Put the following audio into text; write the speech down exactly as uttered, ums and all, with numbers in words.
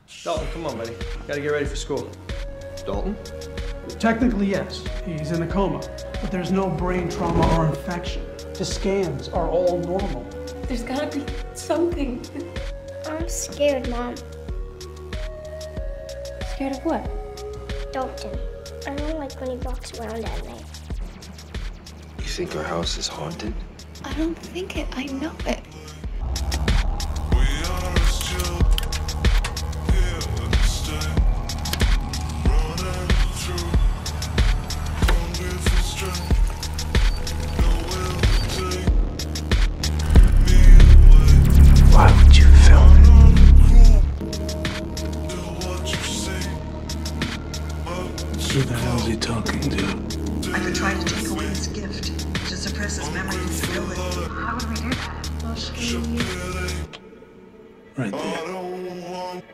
Dalton, come on, buddy. Gotta get ready for school. Dalton? Technically, yes. He's in a coma, but there's no brain trauma or infection. The scans are all normal. There's gotta be something. I'm scared, Mom. Scared of what? Dalton. I don't like when he walks around at night. You think our house is haunted? I don't think it. I know it. Why would you film it? Who the hell is he talking to? I could try to take away his gift, to suppress his memory and stability. How would we do that? I'll show you. Right there.